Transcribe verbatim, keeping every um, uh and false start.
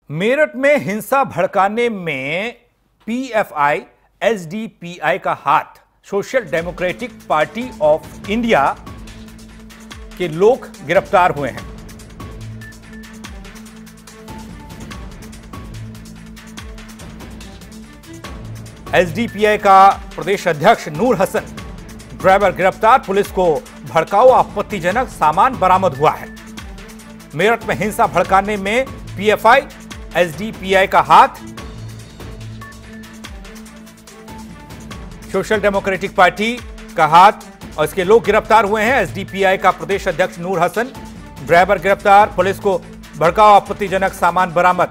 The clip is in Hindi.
मेरठ में हिंसा भड़काने में पीएफआई, एसडीपीआई का हाथ social democratic party of India के लोग गिरफ्तार हुए हैं। एसडीपीआई का प्रदेश अध्यक्ष नूर हसन ड्राइवर गिरफ्तार। पुलिस को भड़काऊ आपत्तिजनक सामान बरामद हुआ है। मेरठ में हिंसा भड़काने में पीएफआई, एसडीपीआई का हाथ। सोशल डेमोक्रेटिक पार्टी का हाथ और इसके लोग गिरफ्तार हुए हैं। एसडीपीआई का प्रदेश अध्यक्ष नूर हसन ड्राइवर गिरफ्तार। पुलिस को भड़काऊ आपत्तिजनक सामान बरामद।